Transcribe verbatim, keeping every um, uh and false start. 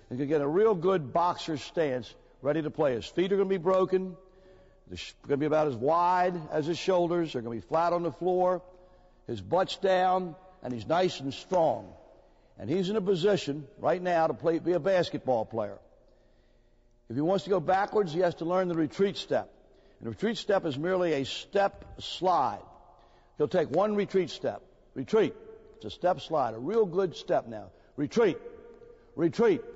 He's going to get a real good boxer stance, ready to play. His feet are going to be broken. They're going to be about as wide as his shoulders. They're going to be flat on the floor. His butt's down, and he's nice and strong. And he's in a position right now to play, be a basketball player. If he wants to go backwards, he has to learn the retreat step. And the retreat step is merely a step slide. He'll take one retreat step. Retreat. It's a step slide, a real good step now. Retreat. Retreat.